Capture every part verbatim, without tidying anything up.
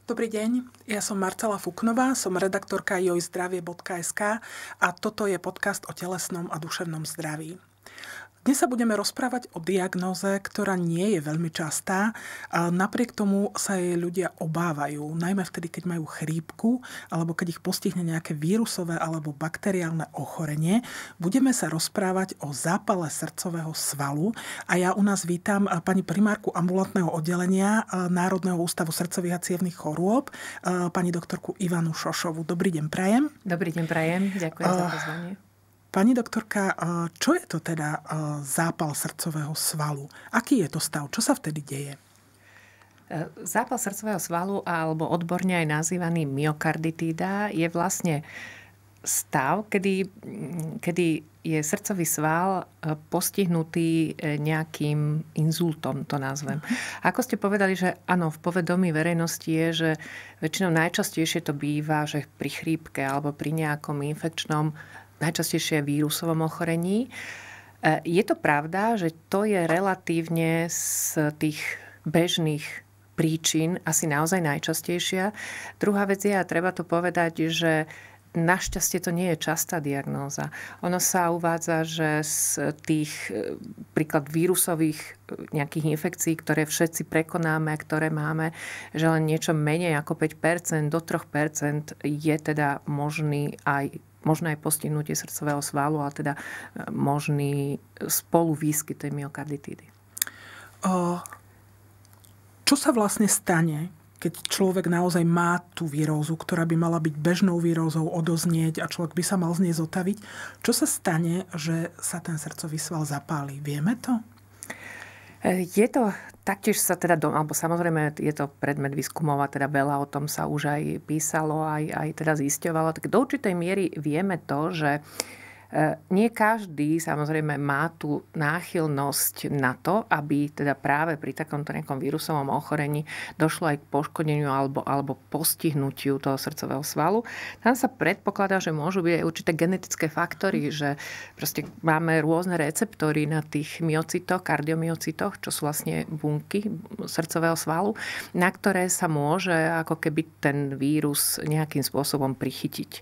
Dobrý deň, ja som Marcela Fuknová, som redaktorka jojzdravie bodka es ká a toto je podcast o telesnom a duševnom zdraví. Dnes sa budeme rozprávať o diagnóze, ktorá nie je veľmi častá, a napriek tomu sa jej ľudia obávajú, najmä vtedy, keď majú chrípku alebo keď ich postihne nejaké vírusové alebo bakteriálne ochorenie. Budeme sa rozprávať o zápale srdcového svalu a ja u nás vítam pani primárku ambulantného oddelenia Národného ústavu srdcových a cievnych chorôb, pani doktorku Ivanu Šošovu. Dobrý deň prajem. Dobrý deň prajem, ďakujem za pozvanie. Pani doktorka, čo je to teda zápal srdcového svalu? Aký je to stav? Čo sa vtedy deje? Zápal srdcového svalu, alebo odborne aj nazývaný myokarditída, je vlastne stav, kedy, kedy je srdcový sval postihnutý nejakým inzultom, to nazvem. Ako ste povedali, že áno, v povedomí verejnosti je, že väčšinou najčastejšie to býva, že pri chrípke alebo pri nejakom infekčnom, najčastejšie vírusovom ochorení. Je to pravda, že to je relatívne z tých bežných príčin asi naozaj najčastejšia. Druhá vec je, a treba to povedať, že našťastie to nie je častá diagnóza. Ono sa uvádza, že z tých príklad vírusových nejakých infekcií, ktoré všetci prekonáme, ktoré máme, že len niečo menej ako päť percent do tri percent je teda možný aj možno aj postihnutie srdcového svalu, ale teda možný spoluvýskyt tej myokarditídy. Čo sa vlastne stane, keď človek naozaj má tú vírózu, ktorá by mala byť bežnou vírózou, odoznieť a človek by sa mal z nej zotaviť? Čo sa stane, že sa ten srdcový sval zapáli? Vieme to? Je to, taktiež sa teda, alebo samozrejme je to predmet výskumov a teda veľa o tom sa už aj písalo, aj, aj teda zisťovalo. Tak do určitej miery vieme to, že nie každý samozrejme má tú náchylnosť na to, aby teda práve pri takomto nejakom vírusovom ochorení došlo aj k poškodeniu alebo, alebo postihnutiu toho srdcového svalu. Tam sa predpokladá, že môžu byť aj určité genetické faktory, že proste máme rôzne receptory na tých myocitoch, kardiomyocitoch, čo sú vlastne bunky srdcového svalu, na ktoré sa môže ako keby ten vírus nejakým spôsobom prichytiť.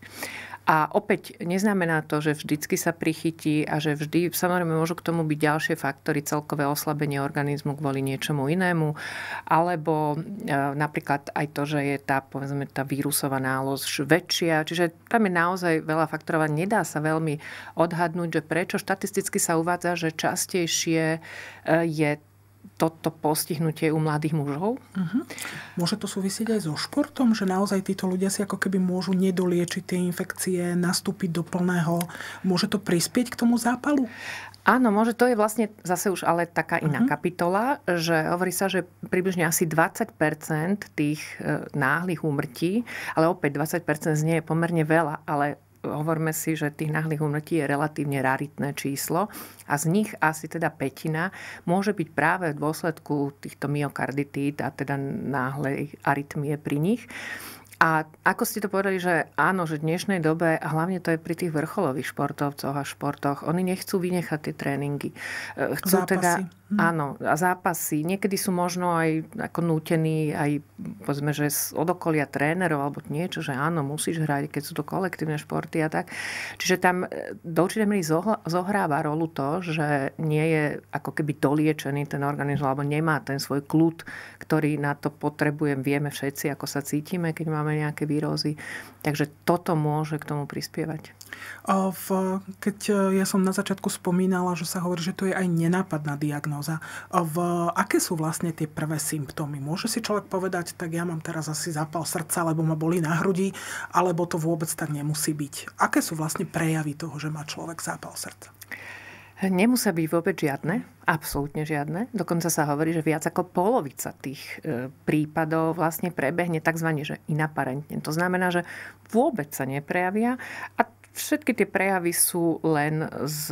A opäť neznamená to, že vždycky sa prichytí a že vždy, samozrejme môžu k tomu byť ďalšie faktory, celkové oslabenie organizmu kvôli niečomu inému, alebo e, napríklad aj to, že je tá, povedzme, tá vírusová nálož väčšia. Čiže tam je naozaj veľa faktorov a nedá sa veľmi odhadnúť, že prečo. Štatisticky sa uvádza, že častejšie e, je toto postihnutie u mladých mužov. Uh-huh. Môže to súvisieť aj so športom, že naozaj títo ľudia si ako keby môžu nedoliečiť tie infekcie, nastúpiť do plného. Môže to prispieť k tomu zápalu? Áno, môže. To je vlastne zase už ale taká iná uh-huh. kapitola, že hovorí sa, že približne asi dvadsať percent tých náhlych úmrtí, ale opäť dvadsať percent z nie je pomerne veľa, ale hovoríme si, že tých náhlych úmrtí je relatívne raritné číslo a z nich asi teda pätina môže byť práve v dôsledku týchto myokarditíd a teda náhlej arytmie pri nich. A ako ste to povedali, že áno, že v dnešnej dobe, a hlavne to je pri tých vrcholových športovcoch a športoch, oni nechcú vynechať tie tréningy. Chcú zápasy. teda, hm. áno, a zápasy. Niekedy sú možno aj ako nútení, aj povedzme, že od okolia trénerov alebo niečo, že áno, musíš hrať, keď sú to kolektívne športy a tak. Čiže tam do určitej miery zohráva rolu to, že nie je ako keby doliečený ten organizmus, alebo nemá ten svoj kľud, ktorý na to potrebujem. Vieme všetci, ako sa cítime, keď máme nejaké vírózy. Takže toto môže k tomu prispievať. V, keď ja som na začiatku spomínala, že sa hovorí, že to je aj nenápadná diagnóza. V, aké sú vlastne tie prvé symptómy? Môže si človek povedať, tak ja mám teraz asi zápal srdca, lebo ma bolí na hrudi, alebo to vôbec tak nemusí byť? Aké sú vlastne prejavy toho, že má človek zápal srdca? Nemusia byť vôbec žiadne, absolútne žiadne. Dokonca sa hovorí, že viac ako polovica tých prípadov vlastne prebehne takzvané, že inaparentne. To znamená, že vôbec sa neprejavia a všetky tie prejavy sú len z,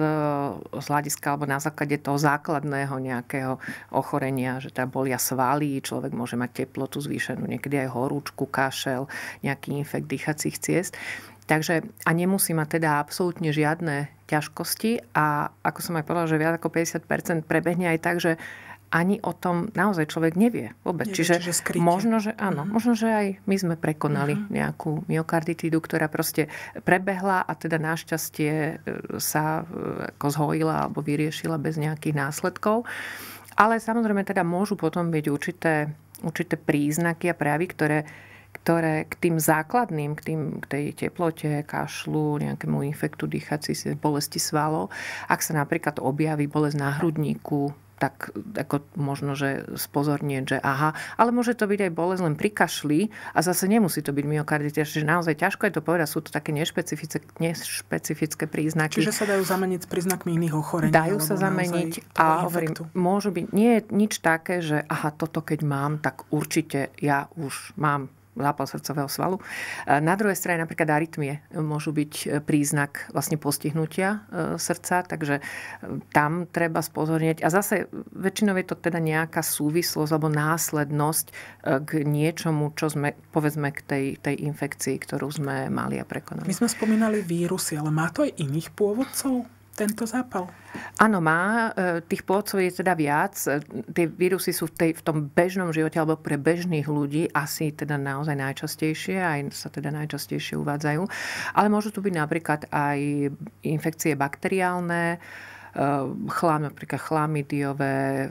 z hľadiska alebo na základe toho základného nejakého ochorenia, že teda bolia svaly, človek môže mať teplotu zvýšenú, niekedy aj horúčku, kašel, nejaký infekt dýchacích ciest. Takže a nemusí mať teda absolútne žiadne ťažkosti a ako som aj povedala, že viac ako päťdesiat percent prebehne aj tak, že ani o tom naozaj človek nevie vôbec. Nevie, čiže čiže možno, že áno, Uh-huh. možno, že aj my sme prekonali Uh-huh. nejakú myokarditídu, ktorá proste prebehla a teda našťastie sa ako zhojila alebo vyriešila bez nejakých následkov. Ale samozrejme teda môžu potom byť určité, určité príznaky a prejavy, ktoré ktoré k tým základným, k, tým, k tej teplote, kašlu, nejakému infektu dýchací, bolesti svalov, ak sa napríklad objaví bolesť na hrudníku, tak ako možno, že spozornieť, že aha, ale môže to byť aj bolesť len pri kašli a zase nemusí to byť myokarditis, že naozaj ťažko je to povedať, sú to také nešpecifické, nešpecifické príznaky. Čiže sa dajú zameniť s príznakmi iných ochorení. Dajú sa zameniť a hovorím, môžu byť, nie je nič také, že aha, toto keď mám, tak určite ja už mám zápal srdcového svalu. Na druhej strane napríklad arytmie môžu byť príznak vlastne postihnutia srdca, takže tam treba spozornieť. A zase väčšinou je to teda nejaká súvislosť alebo následnosť k niečomu, čo sme, povedzme, k tej, tej infekcii, ktorú sme mali a prekonali. My sme spomínali vírusy, ale má to aj iných pôvodcov? Tento zápal? Áno, má. Tých pôvodcov je teda viac. Tie vírusy sú v, tej, v tom bežnom živote alebo pre bežných ľudí asi teda naozaj najčastejšie, aj sa teda najčastejšie uvádzajú. Ale môžu tu byť napríklad aj infekcie bakteriálne, chlám, napríklad chlamidiové,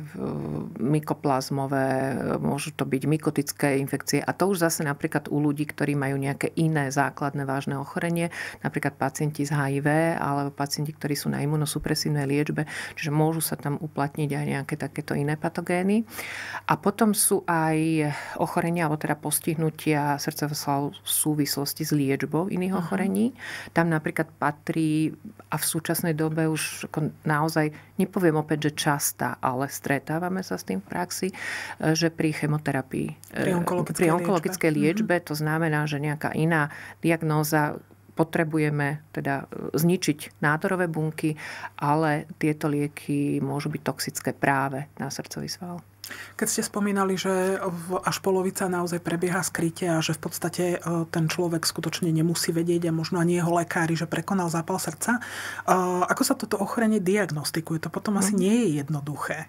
mykoplazmové, môžu to byť mykotické infekcie. A to už zase napríklad u ľudí, ktorí majú nejaké iné základné vážne ochorenie, napríklad pacienti z há í vé alebo pacienti, ktorí sú na imunosupresívnej liečbe, čiže môžu sa tam uplatniť aj nejaké takéto iné patogény. A potom sú aj ochorenia, alebo teda postihnutia srdcového svalu v súvislosti s liečbou iných uh-huh. ochorení. Tam napríklad patrí, a v súčasnej dobe už naozaj, nepoviem opäť, že častá, ale stretávame sa s tým v praxi, že pri chemoterapii, pri onkologickej, pri onkologickej liečbe, liečbe, to znamená, že nejaká iná diagnóza, potrebujeme teda zničiť nádorové bunky, ale tieto lieky môžu byť toxické práve na srdcový sval. Keď ste spomínali, že až polovica naozaj prebieha skryte a že v podstate ten človek skutočne nemusí vedieť a možno ani jeho lekári, že prekonal zápal srdca. Ako sa toto ochorenie diagnostikuje? To potom asi nie je jednoduché.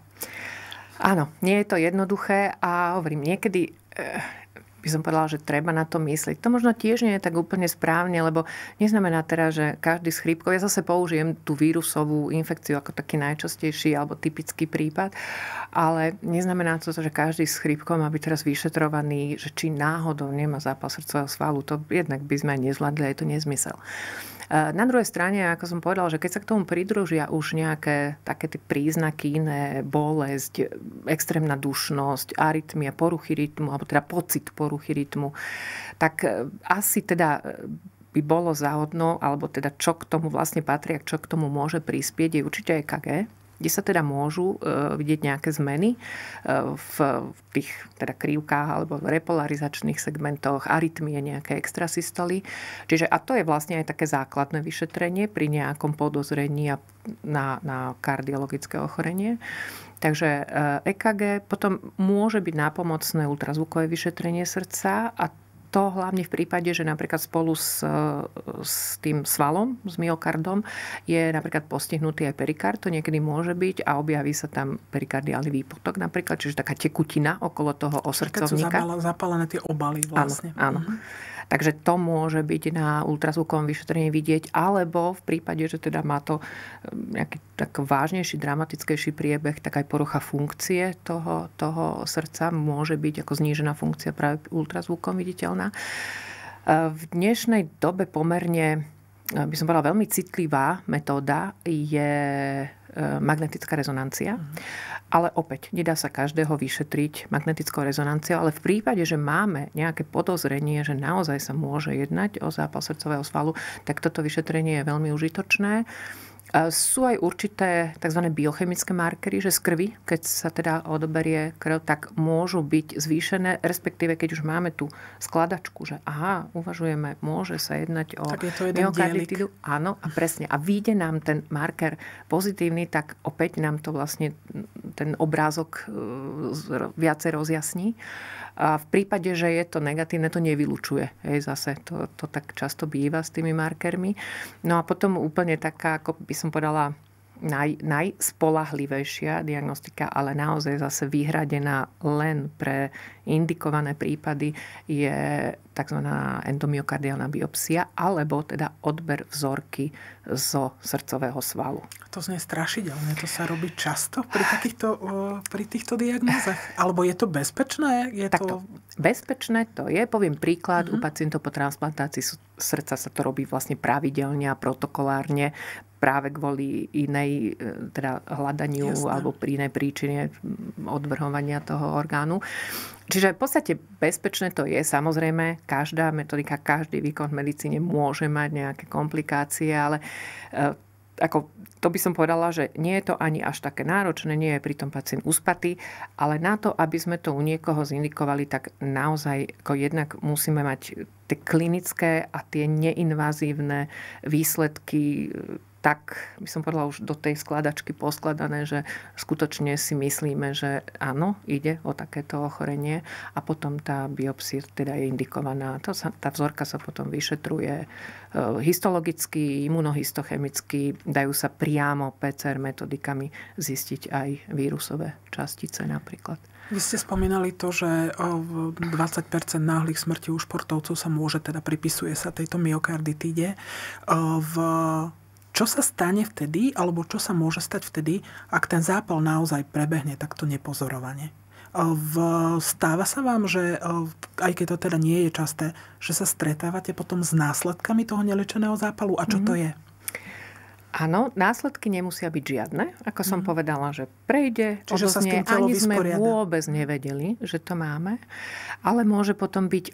Áno, nie je to jednoduché a hovorím, niekedy by som povedala, že treba na to myslieť. To možno tiež nie je tak úplne správne, lebo neznamená teraz, že každý z chrípkov, ja zase použijem tú vírusovú infekciu ako taký najčastejší alebo typický prípad, ale neznamená to, že každý s chrípkou má byť teraz vyšetrovaný, že či náhodou nemá zápal srdcového svalu. To jednak by sme aj nezvládli, je to nezmysel. Na druhej strane, ako som povedala, že keď sa k tomu pridružia už nejaké také tie príznaky iné, bolesť, extrémna dušnosť, arytmia, poruchy rytmu, alebo teda pocit poruchy rytmu, tak asi teda by bolo záhodno, alebo teda čo k tomu vlastne patrí a čo k tomu môže prispieť, je určite é ká gé, kde sa teda môžu e, vidieť nejaké zmeny e, v, v tých teda krivkách alebo repolarizačných segmentoch, arytmie, nejaké extrasystoly. Čiže a to je vlastne aj také základné vyšetrenie pri nejakom podozrení na, na kardiologické ochorenie. Takže é ká gé potom môže byť nápomocné ultrazvukové vyšetrenie srdca a to hlavne v prípade, že napríklad spolu s, s tým svalom, s myokardom, je napríklad postihnutý aj perikard. To niekedy môže byť a objaví sa tam perikardiálny výpotok napríklad, čiže taká tekutina okolo toho osrdcovníka. Keď sú zapálené tie obaly vlastne. Áno, áno. Mhm. Takže to môže byť na ultrazvukovom vyšetrení vidieť, alebo v prípade, že teda má to nejaký tak vážnejší, dramatickejší priebeh, tak aj porucha funkcie toho, toho srdca môže byť ako znížená funkcia práve ultrazvukom viditeľná. V dnešnej dobe pomerne, by som povedala, veľmi citlivá metóda je magnetická rezonancia. Ale opäť, nedá sa každého vyšetriť magnetickou rezonanciou, ale v prípade, že máme nejaké podozrenie, že naozaj sa môže jednať o zápal srdcového svalu, tak toto vyšetrenie je veľmi užitočné. Sú aj určité tzv. Biochemické markery, že z krvi, keď sa teda odoberie krv, tak môžu byť zvýšené, respektíve keď už máme tú skladačku, že aha, uvažujeme, môže sa jednať o myokarditidu. Áno, a presne. A vyjde nám ten marker pozitívny, tak opäť nám to vlastne ten obrázok viacej rozjasní. A v prípade, že je to negatívne, to nevylučuje. Hej, zase to, to tak často býva s tými markermi. No a potom úplne taká, ako by som povedala, naj, najspolahlivejšia diagnostika, ale naozaj zase vyhradená len pre indikované prípady, je tzv. Endomyokardiálna biopsia, alebo teda odber vzorky zo srdcového svalu. To znie strašidelne. To sa robí často pri takýchto, pri týchto diagnózach? Alebo je to bezpečné? Je Takto. to... Bezpečné to je. Poviem príklad. Uh-huh. U Mhm. pacientov po transplantácii srdca sa to robí vlastne pravidelne a protokolárne práve kvôli inej, teda hľadaniu Jasné. alebo pri inej príčine odvrhovania toho orgánu. Čiže v podstate bezpečné to je. Samozrejme, každá metodika, každý výkon v medicíne môže mať nejaké komplikácie, ale e, ako, to by som povedala, že nie je to ani až také náročné, nie je pritom pacient uspatý, ale na to, aby sme to u niekoho zindikovali, tak naozaj ako jednak musíme mať tie klinické a tie neinvazívne výsledky tak, by som povedala, už do tej skladačky poskladané, že skutočne si myslíme, že áno, ide o takéto ochorenie a potom tá biopsia teda je indikovaná. To sa, tá vzorka sa potom vyšetruje histologicky, imunohistochemicky, dajú sa priamo pé cé er metodikami zistiť aj vírusové častice napríklad. Vy ste spomínali to, že dvadsať percent náhlych smrti u športovcov sa môže, teda pripisuje sa tejto myokarditíde. V Čo sa stane vtedy, alebo čo sa môže stať vtedy, ak ten zápal naozaj prebehne takto nepozorovane? V, stáva sa vám, že aj keď to teda nie je časté, že sa stretávate potom s následkami toho neliečeného zápalu? A čo mm-hmm. to je? Áno, následky nemusia byť žiadne. Ako som mm-hmm. povedala, že prejde, čiže sa s tým odoznie, ani sme vysporiada. vôbec nevedeli, že to máme. Ale môže potom byť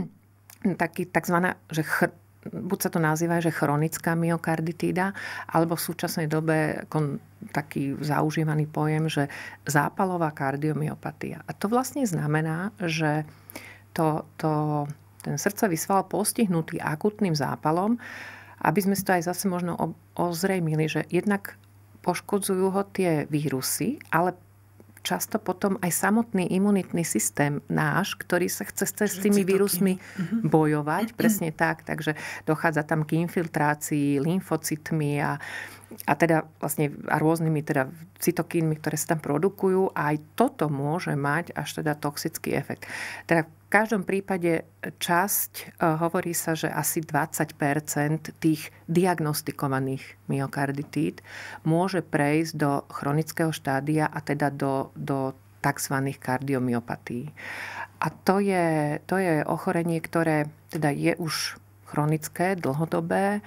taký takzvaná, že chr- buď sa to nazýva, že chronická myokarditída, alebo v súčasnej dobe kon, taký zaužívaný pojem, že zápalová kardiomyopatia. A to vlastne znamená, že to, to, ten srdcový sval postihnutý akutným zápalom, aby sme si to aj zase možno ozrejmili, že jednak poškodzujú ho tie vírusy, ale často potom aj samotný imunitný systém náš, ktorý sa chce s tými vírusmi uh-huh. bojovať. Uh-huh. Presne tak. Takže dochádza tam k infiltrácii lymfocytmi a, a teda vlastne a rôznymi teda cytokínmi, ktoré sa tam produkujú. A aj toto môže mať až teda toxický efekt. Teda v každom prípade časť, hovorí sa, že asi dvadsať percent tých diagnostikovaných myokarditít môže prejsť do chronického štádia a teda do, do tzv. Kardiomyopatií. A to je, to je ochorenie, ktoré teda je už chronické, dlhodobé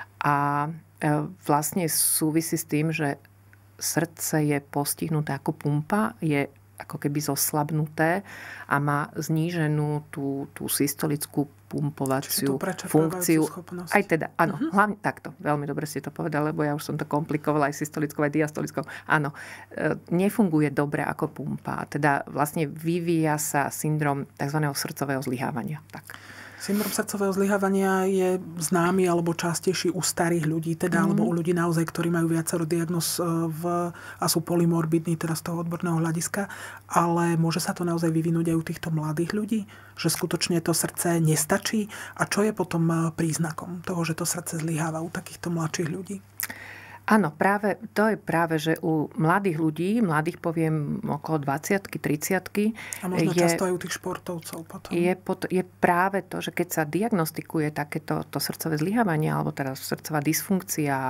a vlastne súvisí s tým, že srdce je postihnuté ako pumpa, je ako keby zoslabnuté a má zníženú tú, tú systolickú pumpovaciu funkciu. Schopnosť. Aj teda, áno, uh-huh. hlavne takto. Veľmi dobre ste to povedali, lebo ja už som to komplikovala aj systolickou, aj diastolickou. Áno, e, nefunguje dobre ako pumpa. Teda vlastne vyvíja sa syndrom tzv. Srdcového zlyhávania. Tak. Syndrom srdcového zlyhávania je známy alebo častejší u starých ľudí, teda, mm. alebo u ľudí naozaj, ktorí majú viacero diagnóz v, a sú polymorbidní teda z toho odborného hľadiska, ale môže sa to naozaj vyvinúť aj u týchto mladých ľudí, že skutočne to srdce nestačí a čo je potom príznakom toho, že to srdce zlyháva u takýchto mladších ľudí? Áno, práve, to je práve, že u mladých ľudí, mladých poviem okolo dvadsiatky, tridsiatky. A možno je, často aj u tých športovcov potom. Je, je práve to, že keď sa diagnostikuje takéto to srdcové zlyhávanie, alebo teda srdcová dysfunkcia,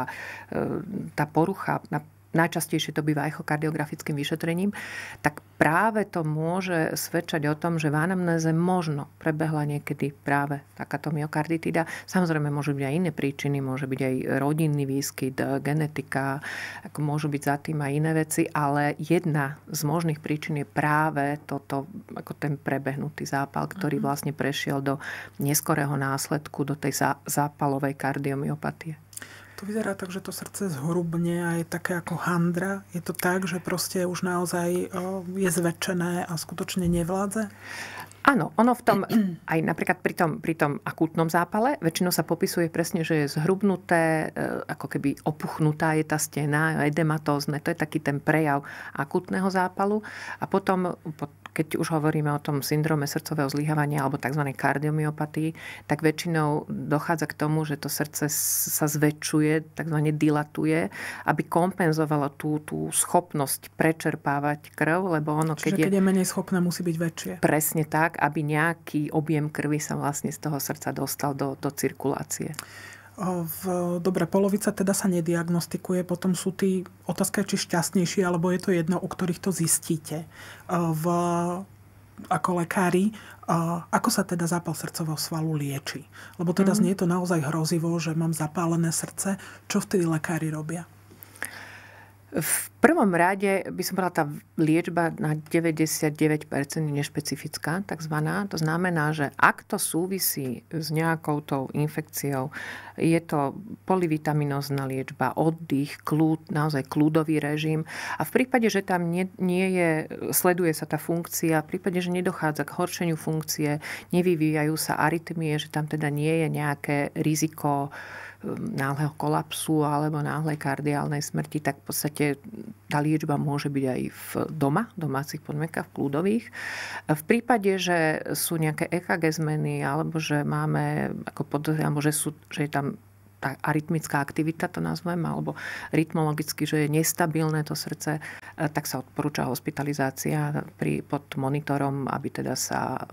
tá porucha, najčastejšie to býva echokardiografickým vyšetrením, tak práve to môže svedčať o tom, že v anamnéze možno prebehla niekedy práve takáto myokarditida. Samozrejme môžu byť aj iné príčiny, môže byť aj rodinný výskyt, genetika, ako môžu byť za tým aj iné veci, ale jedna z možných príčin je práve toto, ako ten prebehnutý zápal, ktorý vlastne prešiel do neskorého následku, do tej zápalovej kardiomyopatie. To vyzerá tak, že to srdce zhrubne a je také ako handra. Je to tak, že proste už naozaj je zväčšené a skutočne nevládze? Áno, ono v tom, aj napríklad pri tom, pri tom akútnom zápale, väčšinou sa popisuje presne, že je zhrubnuté, ako keby opuchnutá je tá stena, edematózne, to je taký ten prejav akútneho zápalu. A potom keď už hovoríme o tom syndróme srdcového zlyhávania alebo tzv. Kardiomyopatii, tak väčšinou dochádza k tomu, že to srdce sa zväčšuje, tzv. Dilatuje, aby kompenzovalo tú, tú schopnosť prečerpávať krv, lebo ono, Čiže keď, keď je, je menej schopné, musí byť väčšie. Presne tak, aby nejaký objem krvi sa vlastne z toho srdca dostal do, do cirkulácie. V, dobre, polovica teda sa nediagnostikuje, potom sú tí, otázka je, či šťastnejší, alebo je to jedno, u ktorých to zistíte. V, ako lekári, ako sa teda zápal srdcového svalu lieči? Lebo teda mm. znie to naozaj hrozivo, že mám zapálené srdce. Čo vtedy lekári robia? V prvom rade by som bola tá liečba na deväťdesiatdeväť percent nešpecifická, takzvaná. To znamená, že ak to súvisí s nejakou tou infekciou, je to polyvitaminózna liečba, oddych, kľud, naozaj kľudový režim. A v prípade, že tam nie, nie je, sleduje sa tá funkcia, v prípade, že nedochádza k horšeniu funkcie, nevyvíjajú sa arytmie, že tam teda nie je nejaké riziko náhleho kolapsu alebo náhlej kardiálnej smrti, tak v podstate tá liečba môže byť aj v doma, v domácich podmienkach, v kľudových. V prípade, že sú nejaké é ká gé zmeny alebo že máme, ako podozriem, alebo že, sú, že je tam tá arytmická aktivita, to nazvem, alebo rytmologicky, že je nestabilné to srdce, tak sa odporúča hospitalizácia pri, pod monitorom, aby teda sa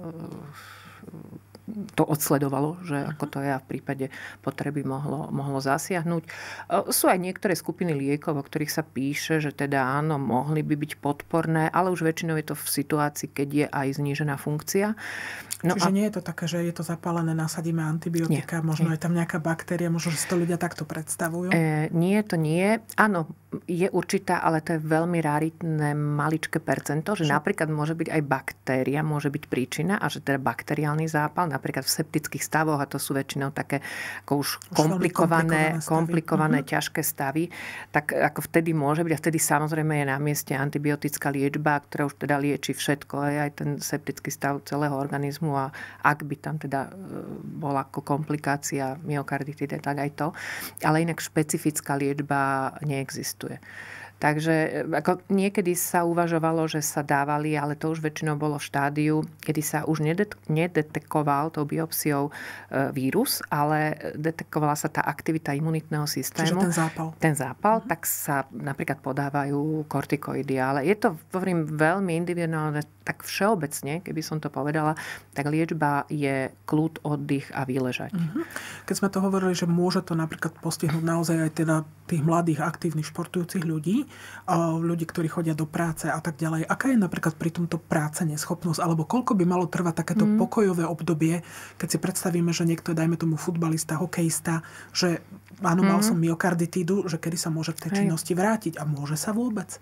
to odsledovalo, že ako to je a v prípade potreby mohlo, mohlo zasiahnuť. Sú aj niektoré skupiny liekov, o ktorých sa píše, že teda áno, mohli by byť podporné, ale už väčšinou je to v situácii, keď je aj znížená funkcia. No Čiže a... nie je to také, že je to zapálené, nasadíme antibiotika, nie, možno nie. Je tam nejaká baktéria, možno, že si to ľudia takto predstavujú? E, nie, to nie. Áno, je určitá, ale to je veľmi raritné, maličké percento, že, že napríklad môže byť aj baktéria, môže byť príčina a že teda bakteriálny zápal, napríklad v septických stavoch, a to sú väčšinou také ako už komplikované, komplikované, komplikované uh-huh. ťažké stavy, tak ako vtedy môže byť, a vtedy samozrejme je na mieste antibiotická liečba, ktorá už teda lieči všetko, aj ten septický stav celého organizmu, a ak by tam teda bola ako komplikácia myokarditidy, tak aj to. Ale inak špecifická liečba neexistuje. Takže ako niekedy sa uvažovalo, že sa dávali, ale to už väčšinou bolo v štádiu, kedy sa už nedetekoval tou biopsiou vírus, ale detekovala sa tá aktivita imunitného systému. Čiže ten zápal. Ten zápal, uh-huh. tak sa napríklad podávajú kortikoidy. Ale je to, hovorím, veľmi individuálne, tak všeobecne, keby som to povedala, tak liečba je kľud, oddych a vyležať. Uh-huh. Keď sme to hovorili, že môže to napríklad postihnúť naozaj aj teda tých mladých, aktívnych, športujúcich ľudí, ľudí, ktorí chodia do práce a tak ďalej. Aká je napríklad pri tomto práce neschopnosť? Alebo koľko by malo trvať takéto mm. pokojové obdobie, keď si predstavíme, že niekto, dajme tomu futbalista, hokejista, že áno, mm. mal som myokarditídu, že kedy sa môže k tej činnosti vrátiť a môže sa vôbec?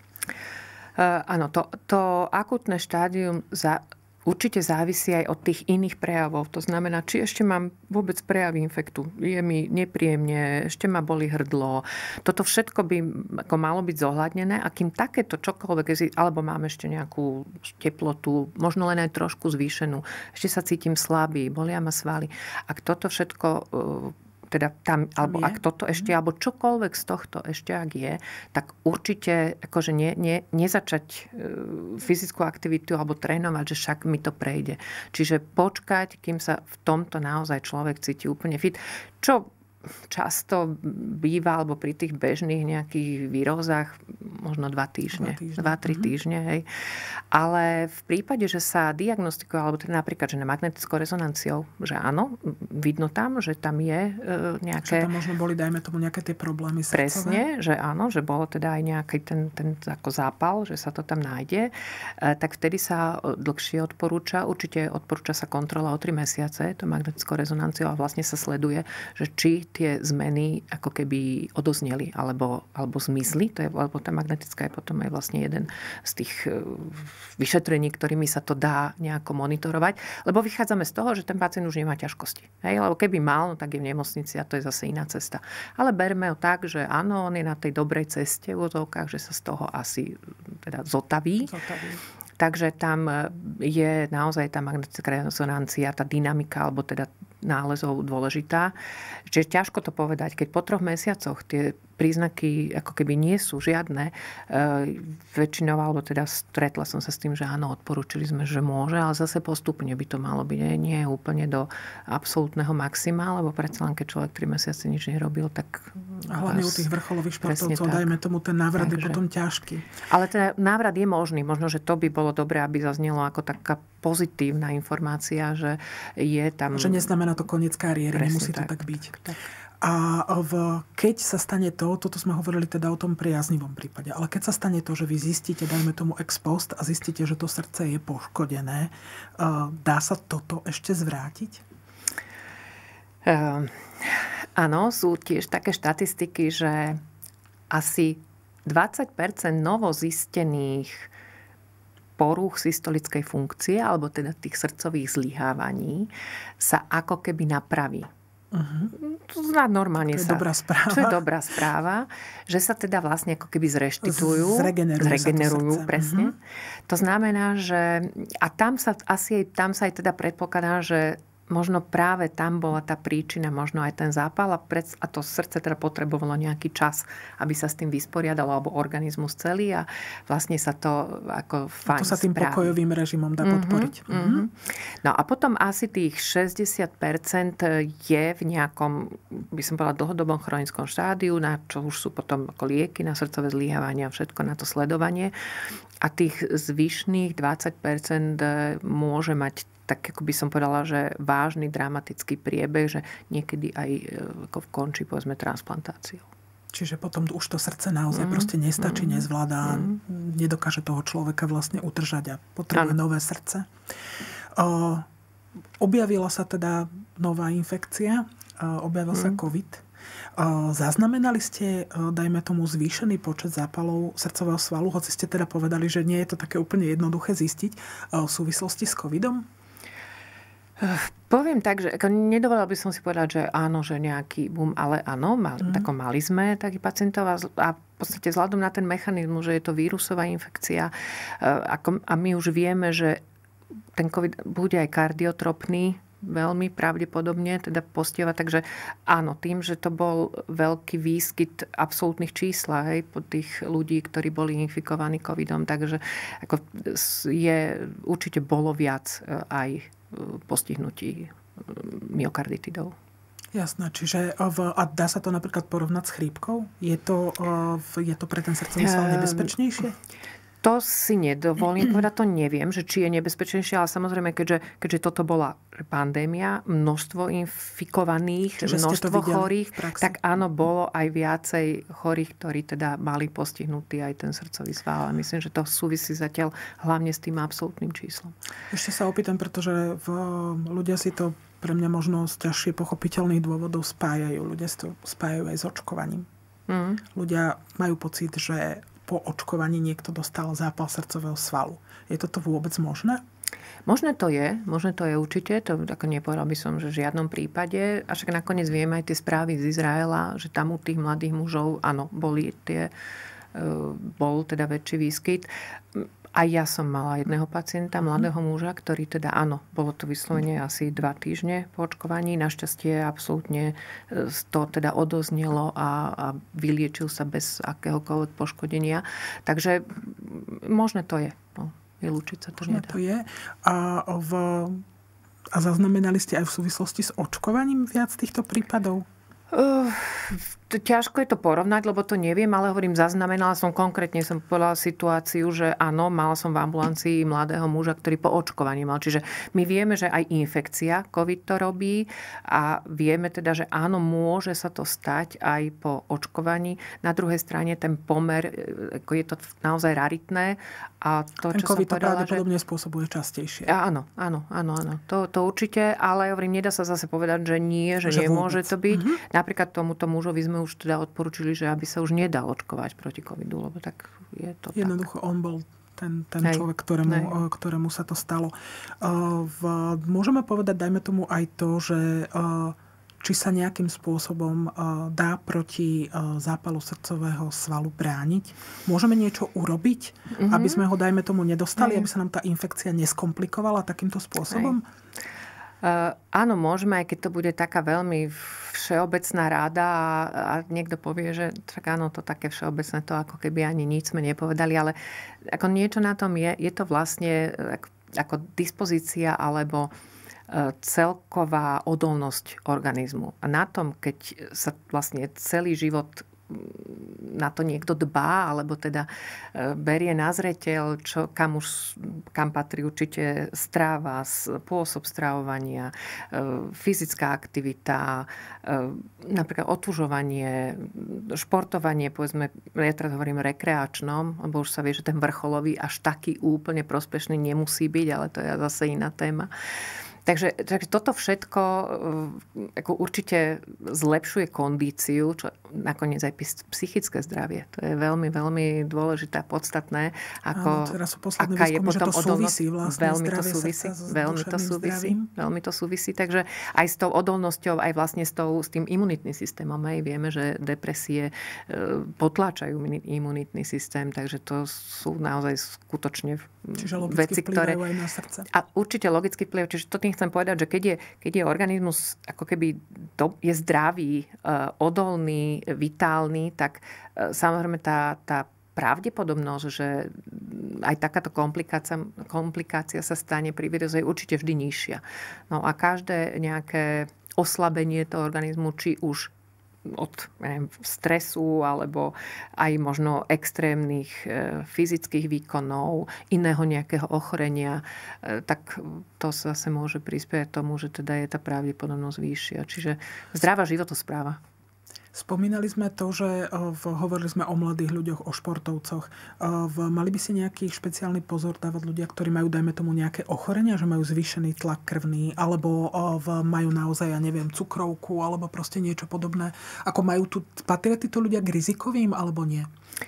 Uh, áno, to, to akútne štádium za... určite závisí aj od tých iných prejavov. To znamená, či ešte mám vôbec prejavy infektu. Je mi nepríjemne, ešte ma boli hrdlo. Toto všetko by ako malo byť zohľadnené. A kým takéto čokoľvek, alebo mám ešte nejakú teplotu, možno len aj trošku zvýšenú, ešte sa cítim slabý, bolia ma svaly. Ak toto všetko... teda tam, alebo je. Ak toto ešte, alebo čokoľvek z tohto ešte ak je, tak určite akože nie, nie, nezačať fyzickú aktivitu alebo trénovať, že však mi to prejde. Čiže počkať, kým sa v tomto naozaj človek cíti úplne fit. Čo často býva, alebo pri tých bežných nejakých výrozách možno dva týždne. Dva, tri mm-hmm. týždne, hej. Ale v prípade, že sa diagnostikuje, alebo teda napríklad, že na magnetickou rezonanciou, že áno, vidno tam, že tam je e, nejaké... Že tam možno boli, dajme tomu, nejaké tie problémy srdcové. Presne, že áno, že bolo teda aj nejaký ten, ten ako zápal, že sa to tam nájde. E, tak vtedy sa dlhšie odporúča. Určite odporúča sa kontrola o tri mesiace, to magnetickou rezonanciou, a vlastne sa sleduje, že či tie zmeny ako keby odozneli alebo, alebo zmizli. To je, lebo tá magnetická je potom aj vlastne jeden z tých vyšetrení, ktorými sa to dá nejako monitorovať. Lebo vychádzame z toho, že ten pacient už nemá ťažkosti. Hej? Lebo keby mal, no tak je v nemocnici a to je zase iná cesta. Ale berme ho tak, že áno, on je na tej dobrej ceste v úvodzovkách, že sa z toho asi teda zotaví. Zotaví. Takže tam je naozaj tá magnetická rezonancia, tá dynamika, alebo teda nálezov dôležitá. Čiže ťažko to povedať. Keď po troch mesiacoch tie príznaky ako keby nie sú žiadne, e, väčšinou, alebo teda stretla som sa s tým, že áno, odporúčili sme, že môže, ale zase postupne by to malo byť. Nie, nie úplne do absolútneho maxima, lebo predsa len keď človek tri mesiace nič nerobil, tak... A hlavne u tých vrcholových športovcov, dajme tomu, ten návrat Takže, je potom ťažký. Ale teda návrat je možný. Možno, že to by bolo dobré, aby zaznelo ako taká pozitívna informácia, že je tam... Že neznamená to koniec kariéry, nemusí tak, to tak byť. Tak, tak. A v, keď sa stane to, toto sme hovorili teda o tom priaznivom prípade, ale keď sa stane to, že vy zistíte, dajme tomu ex post a zistíte, že to srdce je poškodené, dá sa toto ešte zvrátiť? Um, áno, sú tiež také štatistiky, že asi dvadsať percent novozistených porúch systolickej funkcie, alebo teda tých srdcových zlyhávaní, sa ako keby napraví. Uh-huh. To znamená normálne to je sa... dobrá správa. Čo je dobrá správa, že sa teda vlastne ako keby zreštitujú. Zregenerujú, zregenerujú sa to presne. Uh-huh. To znamená, že... A tam sa asi tam sa aj teda predpokladá, že možno práve tam bola tá príčina, možno aj ten zápal a, pred, a to srdce teda potrebovalo nejaký čas, aby sa s tým vysporiadalo, alebo organizmus celý a vlastne sa to ako fajn To sa tým spraví. pokojovým režimom dá podporiť. Mm-hmm, mm-hmm. No a potom asi tých šesťdesiat percent je v nejakom, by som povedala, dlhodobom chronickom štádiu, na čo už sú potom ako lieky na srdcové zlyhávanie a všetko na to sledovanie. A tých zvyšných dvadsať percent môže mať tak ako by som povedala, že vážny, dramatický priebeh, že niekedy aj ako končí, povedzme, transplantáciou. Čiže potom už to srdce naozaj mm, proste nestačí, mm, nezvládá, mm. nedokáže toho človeka vlastne udržať a potrebuje ano. nové srdce. O, objavila sa teda nová infekcia, o, objavil mm. sa COVID. O, zaznamenali ste, o, dajme tomu, zvýšený počet zápalov srdcového svalu, hoci ste teda povedali, že nie je to také úplne jednoduché zistiť o, v súvislosti s covidom? Poviem tak, že nedovolila by som si povedať, že áno, že nejaký boom, ale áno, mali, mm. tako mali sme takých pacientov a, a v podstate vzhľadom na ten mechanizmus, že je to vírusová infekcia a, a my už vieme, že ten COVID bude aj kardiotropný, veľmi pravdepodobne teda postieva. Takže áno, tým, že to bol veľký výskyt absolútnych čísla, hej, po tých ľudí, ktorí boli infikovaní covidom, takže ako je, určite bolo viac aj postihnutí myokarditidov. Jasné, čiže v, a dá sa to napríklad porovnať s chrípkou? Je to, je to pre ten srdcový sval nebezpečnejšie? To si nedovolím povedať, to neviem, že či je nebezpečnejšie, ale samozrejme, keďže, keďže toto bola pandémia, množstvo infikovaných, Čiže množstvo chorých, tak áno, bolo aj viacej chorých, ktorí teda mali postihnutý aj ten srdcový sval. Ale myslím, že to súvisí zatiaľ hlavne s tým absolútnym číslom. Ešte sa opýtam, pretože v, ľudia si to pre mňa možno z ťažšie pochopiteľných dôvodov spájajú. Ľudia si to spájajú aj s očkovaním. Mm. Ľudia majú pocit, že po očkovaní niekto dostal zápal srdcového svalu. Je toto vôbec možné? Možné to je, možné to je určite, to ako nepovedal by som, že v žiadnom prípade. A však nakoniec vieme aj tie správy z Izraela, že tam u tých mladých mužov, áno, boli tie, bol teda väčší výskyt. Aj ja som mala jedného pacienta, mladého muža, ktorý teda, áno, bolo to vyslovene asi dva týždne po očkovaní. Našťastie absolútne to teda odoznelo a, a vyliečil sa bez akéhokoľvek poškodenia. Takže možné to je. No, vylúčiť sa to možné nedá. to je. A, v, a zaznamenali ste aj v súvislosti s očkovaním viac týchto prípadov? Uh, ťažko je to porovnať, lebo to neviem, ale hovorím, zaznamenala som konkrétne, som povedala situáciu, že áno, mala som v ambulancii mladého muža, ktorý po očkovaní mal. Čiže my vieme, že aj infekcia COVID to robí a vieme teda, že áno, môže sa to stať aj po očkovaní. Na druhej strane ten pomer, ako je to naozaj raritné. A to, ten čo COVID som povedala, to pravdepodobne že... spôsobuje častejšie. Áno, áno, áno, áno. To, to určite, ale hovorím, nedá sa zase povedať, že nie, že, že nemôže vôbec. to byť. Mm-hmm. Napríklad tomuto mužovi sme už teda odporučili, že aby sa už nedal očkovať proti covidu, lebo tak je to Jednoducho tak. on bol ten, ten Hej. človek, ktorému, Hej. ktorému sa to stalo. V, môžeme povedať, dajme tomu aj to, že či sa nejakým spôsobom dá proti zápalu srdcového svalu brániť. Môžeme niečo urobiť, mm-hmm. aby sme ho, dajme tomu, nedostali, Hej. aby sa nám tá infekcia neskomplikovala takýmto spôsobom? Hej. Uh, áno, môžeme, aj keď to bude taká veľmi všeobecná rada a, a niekto povie, že tak áno, to také všeobecné, to ako keby ani nič sme nepovedali, ale ako niečo na tom je, je to vlastne ako, ako dispozícia alebo uh, celková odolnosť organizmu. A na tom, keď sa vlastne celý život na to niekto dbá, alebo teda berie na zreteľ, čo, kam, už, kam patrí určite stráva, spôsob stravovania, fyzická aktivita, napríklad otužovanie, športovanie, povedzme, ja teraz hovorím rekreačnom, lebo už sa vie, že ten vrcholový až taký úplne prospešný nemusí byť, ale to je zase iná téma. Takže, takže toto všetko ako určite zlepšuje kondíciu, čo nakoniec aj psychické zdravie. To je veľmi, veľmi dôležité a podstatné. Ako, áno, teraz sú posledné aká výskumy, je potom že to súvisí vlastne veľmi to súvisí, veľmi to súvisí, veľmi to súvisí. Takže aj s tou odolnosťou, aj vlastne s, tou, s tým imunitným systémom. Aj vieme, že depresie potláčajú imunitný systém, takže to sú naozaj skutočne čiže veci, ktoré... aj na srdce. A určite logicky vplyvajú. Čiže to tým chcem povedať, že keď je, keď je organizmus ako keby do, je zdravý, odolný, vitálny, tak samozrejme tá, tá pravdepodobnosť, že aj takáto komplikácia, komplikácia sa stane pri vírusu je určite vždy nižšia. No a každé nejaké oslabenie toho organizmu, či už od neviem, stresu alebo aj možno extrémnych e, fyzických výkonov, iného nejakého ochorenia, e, tak to zase môže prispieť tomu, že teda je tá pravdepodobnosť vyššia. Čiže zdravá životospráva. Spomínali sme to, že v, hovorili sme o mladých ľuďoch, o športovcoch. V, mali by si nejaký špeciálny pozor dávať ľudia, ktorí majú, dajme tomu, nejaké ochorenia, že majú zvýšený tlak krvný, alebo v, majú naozaj, ja neviem, cukrovku, alebo proste niečo podobné. Ako majú tu, patria títo ľudia k rizikovým, alebo nie?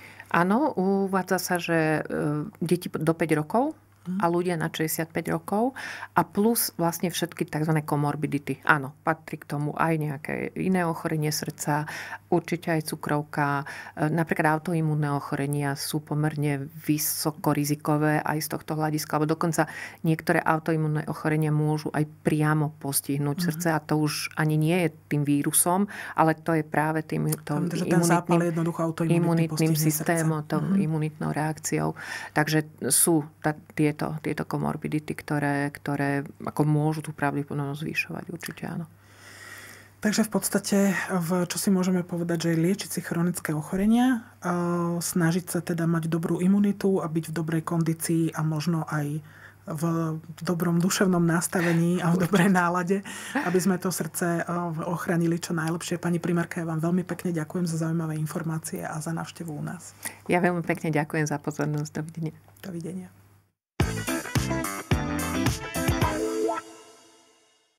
Áno, uvádza sa, že deti do päť rokov a ľudia na šesťdesiatpäť rokov a plus vlastne všetky tzv. Komorbidity. Áno, patrí k tomu aj nejaké iné ochorenie srdca, určite aj cukrovka. Napríklad autoimmunné ochorenia sú pomerne vysokorizikové aj z tohto hľadiska, alebo dokonca niektoré autoimmunné ochorenia môžu aj priamo postihnúť mm-hmm. srdce a to už ani nie je tým vírusom, ale to je práve tým imunitným, imunitným systémom, tou mm-hmm. imunitnou reakciou. Takže sú tá, tie Tieto, tieto komorbidity, ktoré, ktoré ako môžu tú pravdepodobnosť zvyšovať. Určite áno. Takže v podstate, v, čo si môžeme povedať, že je liečiť si chronické ochorenia, snažiť sa teda mať dobrú imunitu a byť v dobrej kondícii a možno aj v dobrom duševnom nastavení a v dobrej nálade, aby sme to srdce ochránili čo najlepšie. Pani primárka, ja vám veľmi pekne ďakujem za zaujímavé informácie a za návštevu u nás. Ja veľmi pekne ďakujem za pozornosť. Dovidenia. Dovidenia.